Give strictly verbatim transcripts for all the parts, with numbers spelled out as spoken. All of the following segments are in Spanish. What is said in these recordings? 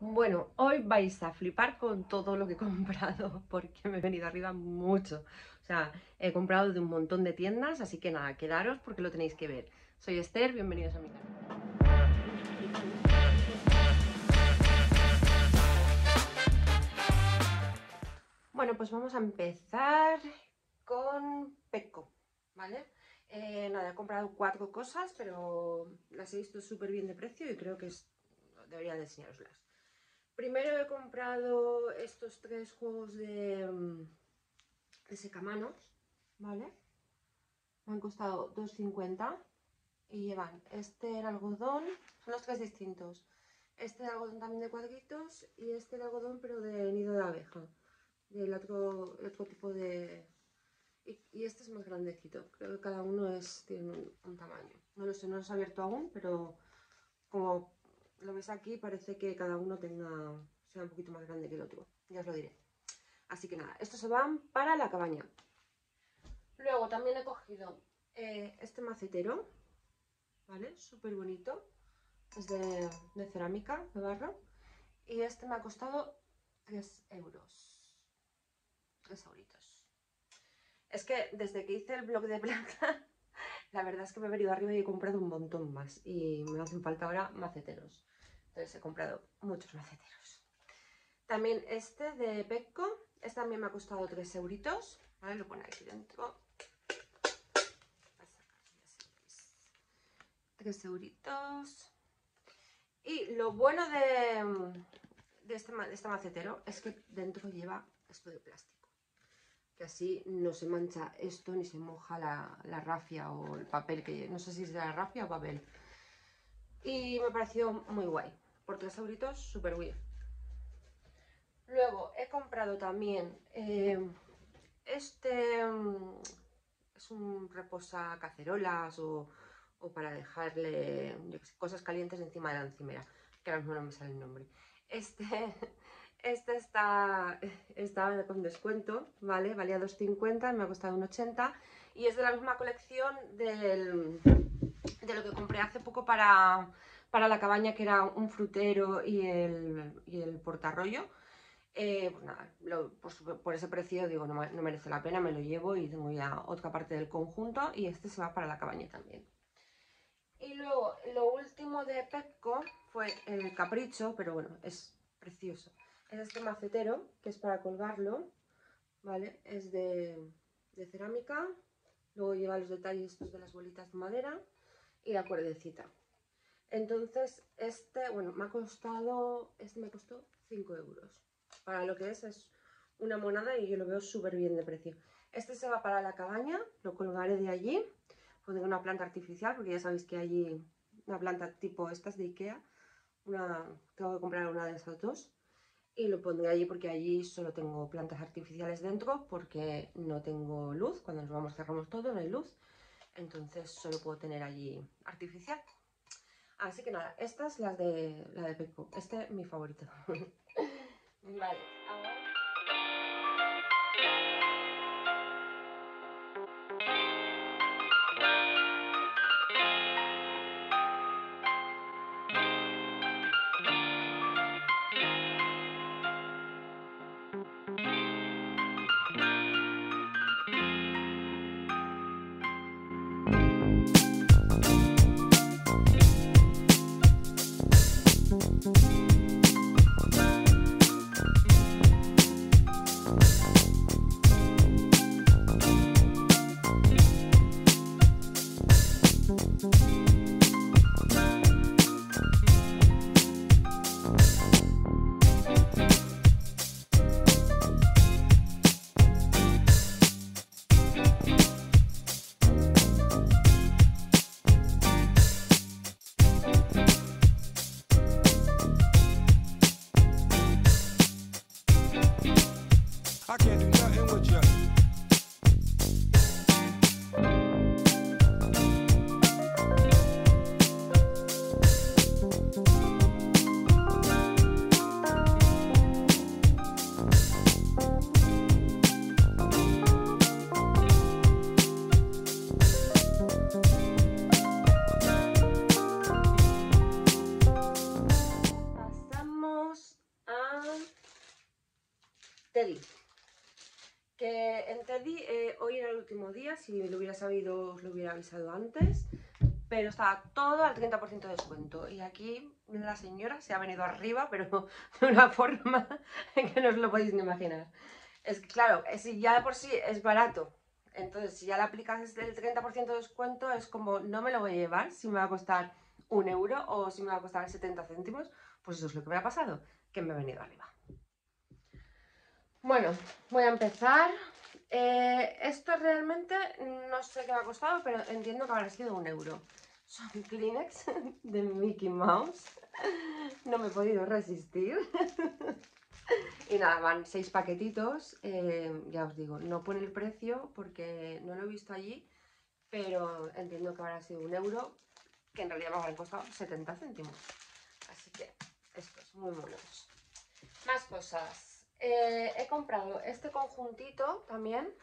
Bueno, hoy vais a flipar con todo lo que he comprado porque me he venido arriba mucho. O sea, he comprado de un montón de tiendas, así que nada, quedaros porque lo tenéis que ver. Soy Esther, bienvenidos a mi canal. Bueno, pues vamos a empezar con Pecco, ¿vale? Eh, nada, he comprado cuatro cosas, pero las he visto súper bien de precio y creo que es... debería de enseñaroslas. Primero he comprado estos tres juegos de, de secamanos, ¿vale? Me han costado dos cincuenta y llevan este en algodón, son los tres distintos. Este de algodón también de cuadritos y este de algodón pero de nido de abeja, del otro, el otro tipo de... Y, y este es más grandecito, creo que cada uno es, tiene un, un tamaño. No lo sé, no los he abierto aún, pero como lo ves aquí parece que cada uno tenga, sea un poquito más grande que el otro, ya os lo diré. Así que nada, estos se van para la cabaña. Luego también he cogido eh, este macetero, ¿vale? Súper bonito, es de, de cerámica, de barro. Y este me ha costado tres euros, tres euritos. Es que desde que hice el blog de planta, la verdad es que me he venido arriba y he comprado un montón más. Y me hacen falta ahora maceteros. Entonces he comprado muchos maceteros. También este de Pecco, este también me ha costado tres euritos, ¿vale? Lo pone aquí dentro. tres euritos. Y lo bueno de, de, este, de este macetero es que dentro lleva esto de plástico. Que así no se mancha esto ni se moja la, la rafia o el papel, que no sé si es de la rafia o papel. Y me pareció muy guay. Por tres euritos, súper bien. Luego he comprado también eh, este, um, es un reposa cacerolas o, o para dejarle yo qué sé, cosas calientes encima de la encimera, que ahora mismo no me sale el nombre. Este, este está, está con descuento, ¿vale? Valía dos cincuenta, me ha costado un ochenta y es de la misma colección del, de lo que compré hace poco para, para la cabaña, que era un frutero y el, y el portarrollo. Eh, pues nada, lo, por, por ese precio digo, no, no merece la pena, me lo llevo y tengo ya otra parte del conjunto y este se va para la cabaña también. Y luego, lo último de Pecco fue el capricho, pero bueno, es precioso. Es este macetero, que es para colgarlo, ¿vale? Es de, de cerámica, luego lleva los detalles estos de las bolitas de madera y la cuerdecita. Entonces, este, bueno, me ha costado, este me costó cinco euros. Para lo que es, es una monada y yo lo veo súper bien de precio. Este se va para la cabaña, lo colgaré de allí. Pondré una planta artificial, porque ya sabéis que allí una planta tipo estas de Ikea. Una, tengo que comprar una de esas dos. Y lo pondré allí porque allí solo tengo plantas artificiales dentro, porque no tengo luz. Cuando nos vamos cerramos todo, no hay luz. Entonces solo puedo tener allí artificial. Así que nada, estas las de la de Pecco. Este es mi favorito. Vale, ahora... I can't do nothing with you. Pasamos Teddy. Que en Teddy eh, hoy era el último día, si lo hubiera sabido os lo hubiera avisado antes, pero estaba todo al treinta por ciento de descuento. Y aquí la señora se ha venido arriba, pero de una forma que no os lo podéis ni imaginar. Es que claro, si ya de por sí es barato, entonces si ya le aplicas el treinta por ciento de descuento es como no me lo voy a llevar si me va a costar un euro o si me va a costar setenta céntimos, pues eso es lo que me ha pasado, que me he venido arriba. Bueno, voy a empezar. Eh, esto realmente no sé qué me ha costado, pero entiendo que habrá sido un euro. Son Kleenex de Mickey Mouse. No me he podido resistir. Y nada, van seis paquetitos. Eh, ya os digo, no pone el precio porque no lo he visto allí, pero entiendo que habrá sido un euro, que en realidad me habrán costado setenta céntimos. Así que estos, muy monos. Más cosas. Eh, he comprado este conjuntito también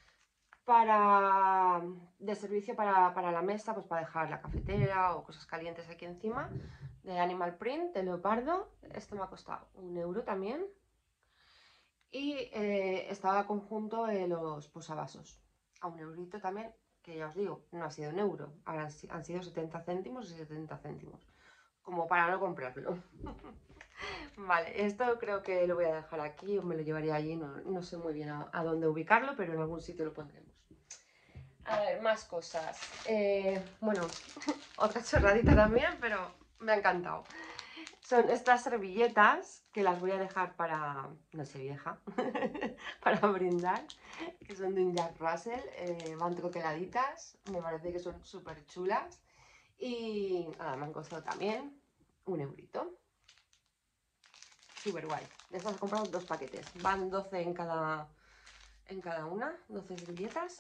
para de servicio para, para la mesa, pues para dejar la cafetera o cosas calientes aquí encima, de Animal Print, de leopardo. Esto me ha costado un euro también. Y eh, estaba conjunto de los posavasos a un eurito también, que ya os digo, no ha sido un euro, ahora han sido setenta céntimos y setenta céntimos, como para no comprarlo. Vale, esto creo que lo voy a dejar aquí o me lo llevaría allí, no, no sé muy bien a, a dónde ubicarlo, pero en algún sitio lo pondremos. A ver, más cosas. Eh, bueno, otra chorradita también, pero me ha encantado. Son estas servilletas que las voy a dejar para, no sé, vieja, para brindar, que son de un Jack Russell, eh, van troqueladitas, me parece que son súper chulas y nada, me han costado también un eurito. Súper guay. De estas he comprado dos paquetes. Van doce en cada, en cada una. doce servilletas.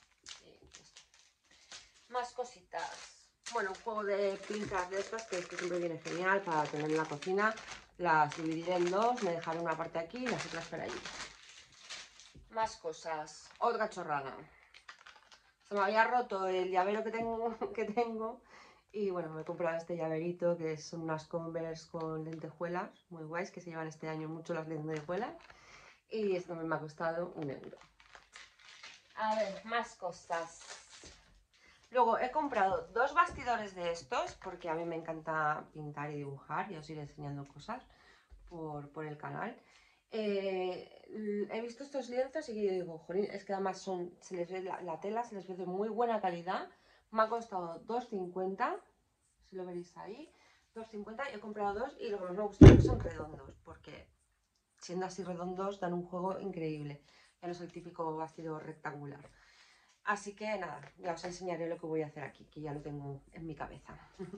Más cositas. Bueno, un juego de pinzas de estas que esto siempre viene genial para tener en la cocina. Las dividiré en dos. Me dejaré una parte aquí y las otras por allí. Más cosas. Otra chorrada. Se me había roto el llavero que tengo, que tengo. Y bueno, me he comprado este llaverito que son unas Converse con lentejuelas, muy guays, que se llevan este año mucho las lentejuelas. Y esto me ha costado un euro. A ver, más cosas. Luego he comprado dos bastidores de estos, porque a mí me encanta pintar y dibujar, y os iré enseñando cosas por, por el canal. Eh, he visto estos lienzos y yo digo, jolín, es que además son, se les ve la, la tela, se les ve de muy buena calidad. Me ha costado dos cincuenta, si lo veréis ahí, dos cincuenta, he comprado dos y lo que más me gusta es que son redondos, porque siendo así redondos dan un juego increíble, ya no es el típico bastidor rectangular. Así que nada, ya os enseñaré lo que voy a hacer aquí, que ya lo tengo en mi cabeza.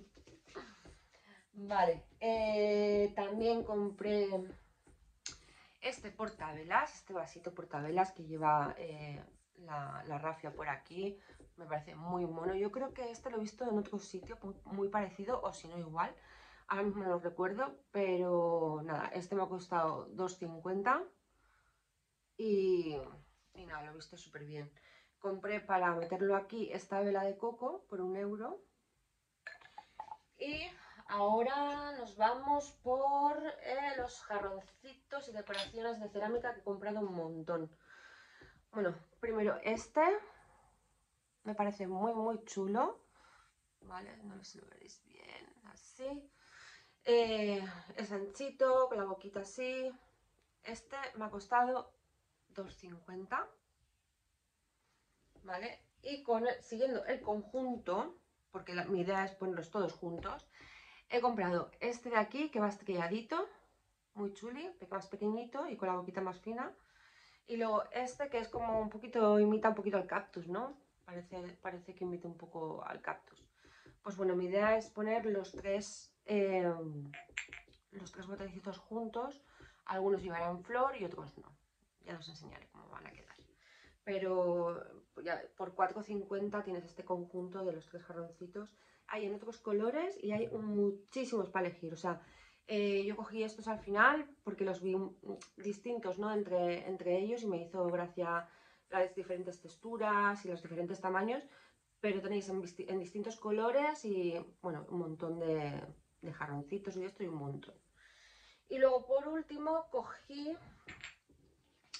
Vale, eh, también compré este portavelas, este vasito portavelas que lleva eh, la, la rafia por aquí. Me parece muy mono. Yo creo que este lo he visto en otro sitio muy, muy parecido, o si no igual. Ahora mismo no lo recuerdo, pero nada, este me ha costado dos cincuenta y, y nada, lo he visto súper bien. Compré para meterlo aquí esta vela de coco por un euro. Y ahora nos vamos por eh, los jarroncitos y decoraciones de cerámica que he comprado un montón. Bueno, primero este me parece muy muy chulo. Vale, no sé si lo veréis bien, así. Eh, es anchito, con la boquita así. Este me ha costado dos cincuenta. ¿Vale? Y con el, siguiendo el conjunto, porque la, mi idea es ponerlos todos juntos, he comprado este de aquí, que va estrelladito, muy chuli, más pequeñito y con la boquita más fina. Y luego este que es como un poquito, imita un poquito al cactus, ¿no? Parece, parece que imita un poco al cactus. Pues bueno, mi idea es poner los tres, eh, los tres botecitos juntos. Algunos llevarán flor y otros no. Ya os enseñaré cómo van a quedar. Pero ya por cuatro cincuenta tienes este conjunto de los tres jarroncitos. Hay en otros colores y hay muchísimos para elegir. O sea, eh, yo cogí estos al final porque los vi distintos, ¿no? entre, entre ellos y me hizo gracia las diferentes texturas y los diferentes tamaños. Pero tenéis en, en distintos colores y, bueno, un montón de, de jarroncitos y esto y un montón. Y luego por último cogí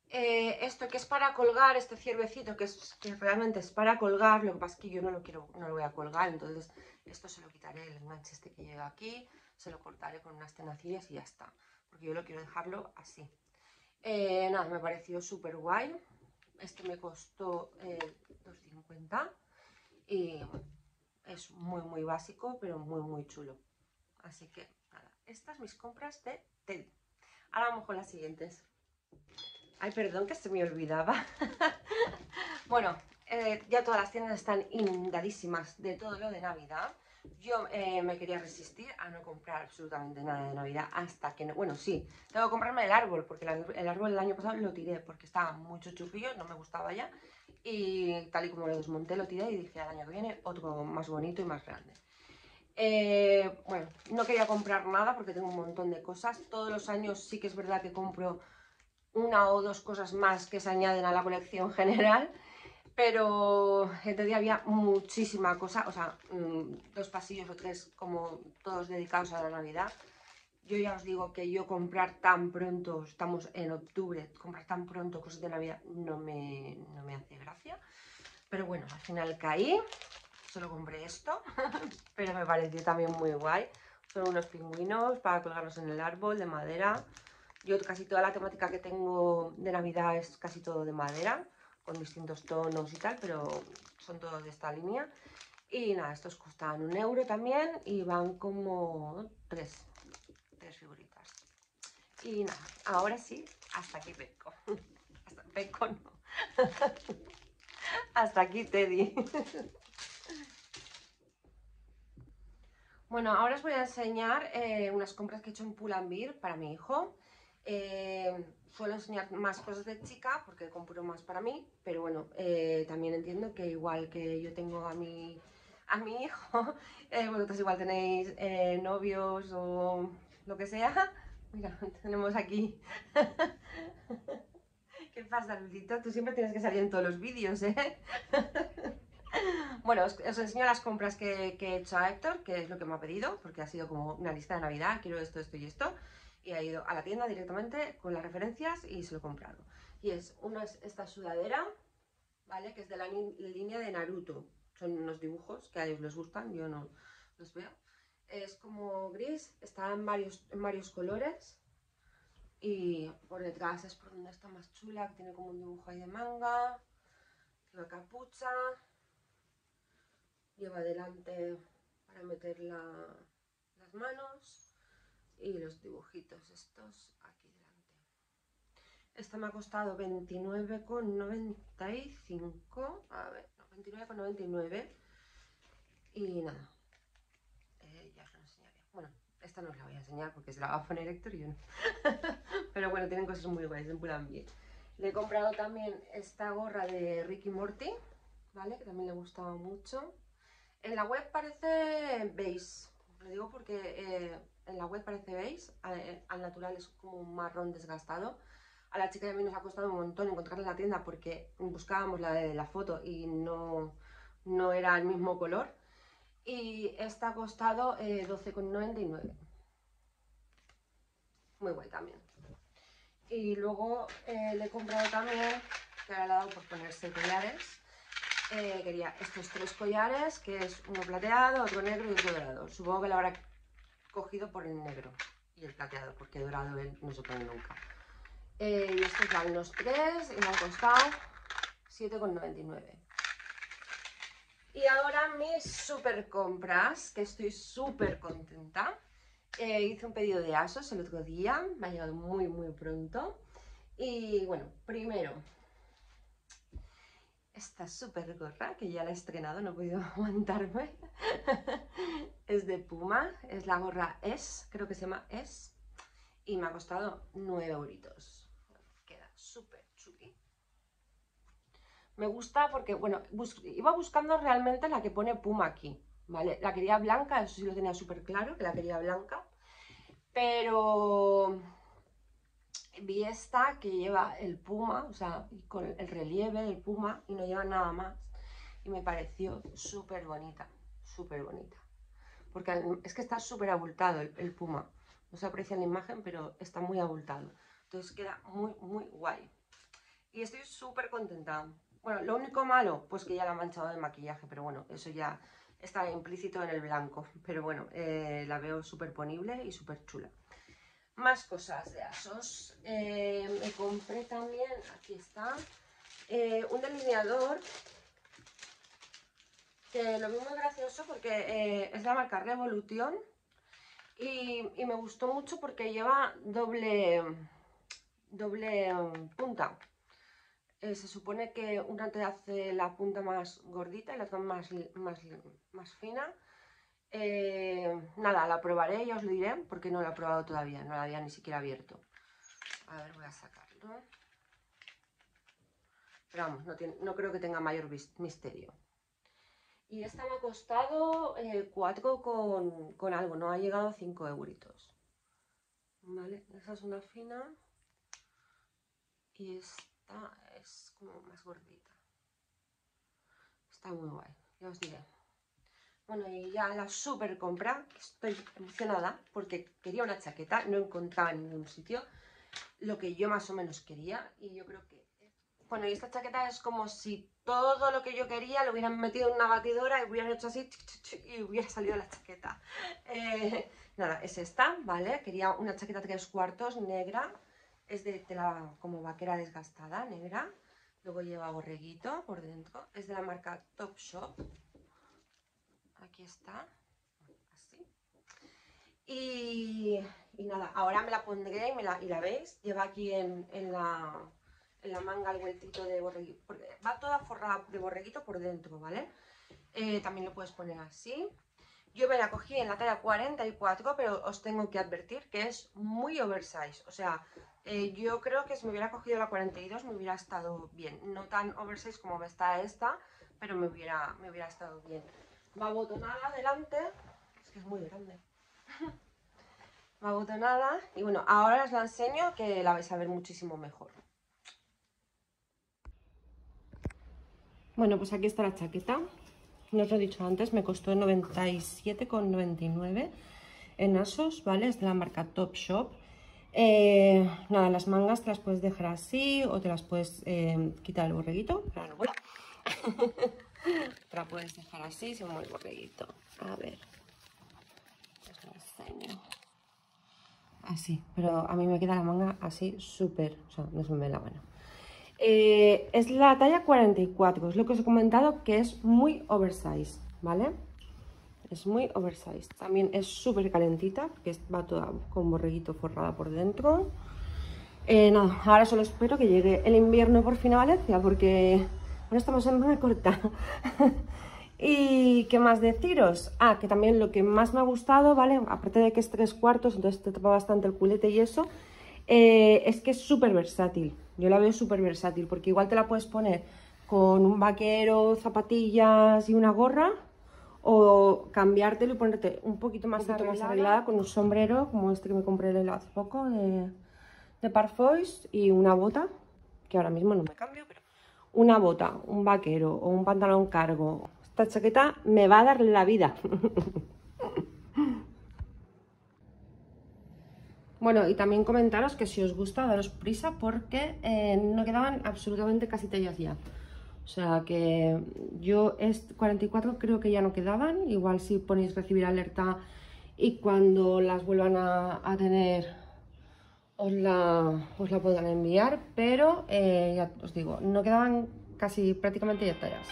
Eh, esto que es para colgar, este ciervecito que, es, que realmente es para colgar, lo que pasa es que yo no lo quiero, no lo voy a colgar, entonces esto se lo quitaré, el enganche este que llega aquí, se lo cortaré con unas tenacillas y ya está, porque yo lo quiero dejarlo así. Eh, nada, me pareció súper guay, este me costó eh, dos cincuenta y es muy muy básico, pero muy muy chulo. Así que nada, estas mis compras de Teddy. Ahora vamos con las siguientes. Ay, perdón, que se me olvidaba. Bueno, eh, ya todas las tiendas están inundadísimas de todo lo de Navidad. Yo eh, me quería resistir a no comprar absolutamente nada de Navidad hasta que no... Bueno, sí, tengo que comprarme el árbol, porque el, el árbol el año pasado lo tiré porque estaba mucho chupillo, no me gustaba ya. Y tal y como lo desmonté, lo tiré y dije al año que viene otro más bonito y más grande. Eh, bueno, no quería comprar nada porque tengo un montón de cosas. Todos los años sí que es verdad que compro una o dos cosas más que se añaden a la colección general, pero este día había muchísima cosa, o sea, dos pasillos o tres como todos dedicados a la Navidad. Yo ya os digo que yo comprar tan pronto, estamos en octubre, comprar tan pronto cosas de Navidad no me, no me hace gracia. Pero bueno, al final caí, solo compré esto, pero me pareció también muy guay. Son unos pingüinos para colgarlos en el árbol de madera. Yo casi toda la temática que tengo de Navidad es casi todo de madera, con distintos tonos y tal, pero son todos de esta línea. Y nada, estos costan un euro también y van como tres, tres figuritas. Y nada, ahora sí, hasta aquí Peco. Hasta Peco no. Hasta aquí Teddy. Bueno, ahora os voy a enseñar eh, unas compras que he hecho en Pull&Bear para mi hijo. Eh, suelo enseñar más cosas de chica porque compro más para mí, pero bueno, eh, también entiendo que igual que yo tengo a mi, a mi hijo, eh, vosotros igual tenéis eh, novios o lo que sea. Mira, tenemos aquí... ¿Qué pasa, Lulito? Tú siempre tienes que salir en todos los vídeos, ¿eh? Bueno, os, os enseño las compras que, que, he hecho a Héctor, que es lo que me ha pedido, porque ha sido como una lista de Navidad, quiero esto, esto y esto, y ha ido a la tienda directamente con las referencias y se lo he comprado. Y es una esta sudadera, ¿vale? Que es de la línea de Naruto. Son unos dibujos que a ellos les gustan, yo no los veo. Es como gris, está en varios, en varios colores. Y por detrás es por donde está más chula, que tiene como un dibujo ahí de manga, la capucha. Lleva adelante para meter la, las manos y los dibujitos estos aquí delante. Esta me ha costado veintinueve con noventa y cinco, a ver, no, veintinueve con noventa y nueve y nada, eh, ya os lo enseñaré. Bueno, esta no os la voy a enseñar porque se la va a poner Héctor y yo no. Pero bueno, tienen cosas muy guays en Pull&Bear. Le he comprado también esta gorra de Ricky Morty, ¿vale? Que también le gustaba mucho. En la web parece beige, lo digo porque eh, en la web parece beige, al, al natural es como un marrón desgastado. A la chica y a mí nos ha costado un montón encontrarla en la tienda porque buscábamos la de la foto y no, no era el mismo color. Y esta ha costado eh, doce con noventa y nueve. Muy guay también. Y luego eh, le he comprado también, que ahora le he dado por ponerse collares. Eh, quería estos tres collares, que es uno plateado, otro negro y otro dorado. Supongo que lo habrá cogido por el negro y el plateado, porque dorado él no se pone nunca. Eh, y estos van los tres y me han costado siete con noventa y nueve. Y ahora mis super compras, que estoy súper contenta. Eh, hice un pedido de ASOS el otro día, me ha llegado muy muy pronto. Y bueno, primero... esta súper gorra, que ya la he estrenado, no he podido aguantarme. Es de Puma, es la gorra Es, creo que se llama Es. Y me ha costado nueve euritos. Queda súper chuki. Me gusta porque, bueno, bus iba buscando realmente la que pone Puma aquí, ¿vale? La quería blanca, eso sí lo tenía súper claro, que la quería blanca. Pero... vi esta que lleva el puma, o sea, con el relieve del puma y no lleva nada más. Y me pareció súper bonita, súper bonita. Porque es que está súper abultado el, el puma. No se aprecia en la imagen, pero está muy abultado. Entonces queda muy, muy guay. y estoy súper contenta. Bueno, lo único malo, pues que ya la he manchado de maquillaje, pero bueno, eso ya está implícito en el blanco. Pero bueno, eh, la veo súper ponible y súper chula. Más cosas de ASOS. Eh, me compré también, aquí está, eh, un delineador que lo vi muy gracioso porque eh, es de la marca Revolution y, y me gustó mucho porque lleva doble, doble um, punta. Eh, se supone que una te hace la punta más gordita y la otra más, más, más fina. Eh, nada, la probaré y os lo diré porque no la he probado todavía, no la había ni siquiera abierto. A ver, voy a sacarlo. Pero vamos, no, tiene, no creo que tenga mayor misterio. Y esta me ha costado eh, cuatro con, con algo, no ha llegado a cinco euritos. Vale, esa es una fina. Y esta es como más gordita. Está muy guay, ya os diré. Bueno, y ya la super compra, estoy emocionada porque quería una chaqueta, no encontraba en ningún sitio lo que yo más o menos quería y yo creo que... Bueno, y esta chaqueta es como si todo lo que yo quería lo hubieran metido en una batidora y hubieran hecho así y hubiera salido la chaqueta. Eh, nada, es esta, ¿vale? Quería una chaqueta tres cuartos negra, es de tela como vaquera desgastada, negra. Luego lleva borreguito por dentro, es de la marca Topshop. Aquí está, así. Y, y nada, ahora me la pondré y, me la, y la veis. Lleva aquí en, en, la, en la manga el vueltito de borreguito. Porque va toda forrada de borreguito por dentro, ¿vale? Eh, también lo puedes poner así. Yo me la cogí en la talla cuarenta y cuatro, pero os tengo que advertir que es muy oversize. O sea, eh, yo creo que si me hubiera cogido la cuarenta y dos me hubiera estado bien. No tan oversize como me está esta, pero me hubiera, me hubiera estado bien. Va botonada adelante, es que es muy grande. Va botonada y bueno, ahora os la enseño que la vais a ver muchísimo mejor. Bueno, pues aquí está la chaqueta. No os lo he dicho antes, me costó noventa y siete con noventa y nueve en ASOS, ¿vale? Es de la marca Topshop. Eh, nada, las mangas te las puedes dejar así o te las puedes eh, quitar el borreguito. Claro, bueno. Te la puedes dejar así, se mueve el borreguito. A ver, os lo enseño. Así, pero a mí me queda la manga así súper, o sea, no se me ve la mano. Eh, es la talla cuarenta y cuatro, es lo que os he comentado, que es muy oversize, ¿vale? Es muy oversize. También es súper calentita, que va toda con borreguito forrada por dentro. Eh, nada, ahora solo espero que llegue el invierno por fin a Valencia, porque bueno, estamos en manga corta. Y qué más deciros. Ah, que también lo que más me ha gustado, ¿vale? Aparte de que es tres cuartos, entonces te tapa bastante el culete y eso, eh, es que es súper versátil. Yo la veo súper versátil, porque igual te la puedes poner con un vaquero, zapatillas y una gorra, o cambiártelo y ponerte un poquito más, un poquito arreglada. más arreglada con un sombrero, como este que me compré hace poco, de, de Parfois, y una bota, que ahora mismo no me cambio, pero una bota, un vaquero o un pantalón cargo. Esta chaqueta me va a dar la vida. Bueno, y también comentaros que si os gusta, daros prisa porque eh, no quedaban absolutamente casi tallas ya. O sea que yo es cuarenta y cuatro creo que ya no quedaban. Igual si ponéis recibir alerta y cuando las vuelvan a, a tener os la, os la podrán enviar. Pero eh, ya os digo, no quedaban casi prácticamente ya tallas.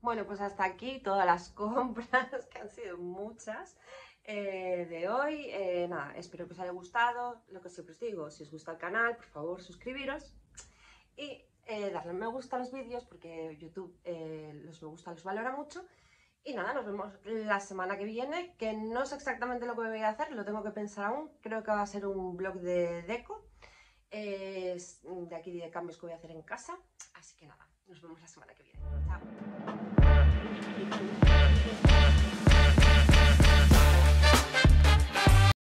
Bueno, pues hasta aquí todas las compras, que han sido muchas, eh, de hoy. Eh, nada, espero que os haya gustado. Lo que siempre os digo, si os gusta el canal, por favor suscribiros y eh, darle me gusta a los vídeos, porque YouTube eh, los me gusta los valora mucho. Y nada, nos vemos la semana que viene, que no sé exactamente lo que voy a hacer, lo tengo que pensar aún. Creo que va a ser un vlog de deco, eh, de aquí de cambios que voy a hacer en casa. Así que nada, nos vemos la semana que viene. Chao.